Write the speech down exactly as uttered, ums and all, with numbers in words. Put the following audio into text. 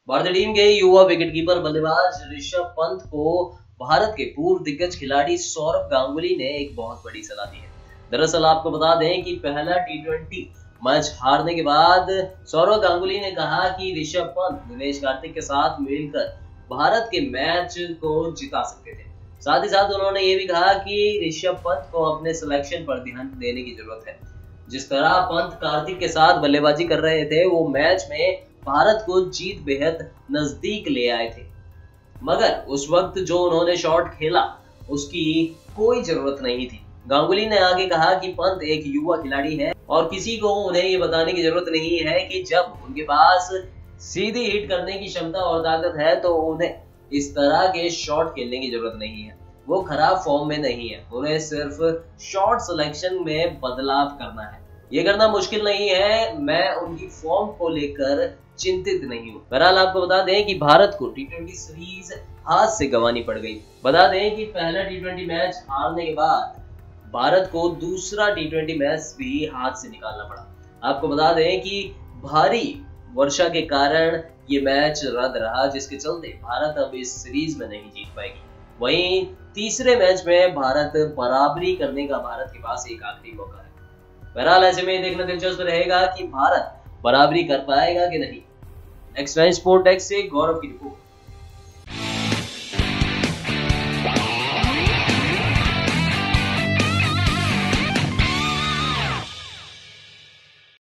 भारतीय टीम के युवा विकेटकीपर बल्लेबाज ऋषभ पंत को भारत के पूर्व दिग्गज खिलाड़ी सौरव गांगुली ने एक बहुत बड़ी सलाह दी है। दरअसल आपको बता दें कि पहला टी ट्वेंटी मैच हारने के बाद सौरव गांगुली ने कहा कि ऋषभ पंत दिनेश कार्तिक के साथ मिलकर भारत के मैच को जिता सकते थे। साथ ही साथ उन्होंने ये भी कहा कि ऋषभ पंत को अपने सिलेक्शन पर ध्यान देने की जरूरत है। जिस तरह पंत कार्तिक के साथ बल्लेबाजी कर रहे थे, वो मैच में भारत को जीत बेहद नजदीक ले आए थे, मगर उस वक्त जो उन्होंने शॉट खेला उसकी कोई जरूरत नहीं थी। गांगुली ने आगे कहा कि पंत एक युवा खिलाड़ी है और किसी को उन्हें ये बताने की जरूरत नहीं है कि जब उनके पास सीधी हिट करने की क्षमता और ताकत है तो उन्हें इस तरह के शॉट खेलने की जरूरत नहीं है। वो खराब फॉर्म में नहीं है, उन्हें सिर्फ शॉट सिलेक्शन में बदलाव करना है। ये करना मुश्किल नहीं है, मैं उनकी फॉर्म को लेकर चिंतित नहीं हूँ। बहरहाल आपको बता दें कि भारत को टी ट्वेंटी सीरीज हाथ से गंवानी पड़ गई। बता दें कि पहला टी ट्वेंटी मैच हारने के बाद भारत को दूसरा टी ट्वेंटी मैच भी हाथ से निकालना पड़ा। आपको बता दें कि भारी वर्षा के कारण ये मैच रद्द रहा, जिसके चलते भारत अब इस सीरीज में नहीं जीत पाएगी। वहीं तीसरे मैच में भारत बराबरी करने का भारत के पास एक आखिरी मौका है। बहरहाल ऐसे में देखना दिलचस्प रहेगा कि भारत बराबरी कर पाएगा कि नहीं। एक्स नाइन स्पोर्ट एक्स से गौरव की रिपोर्ट।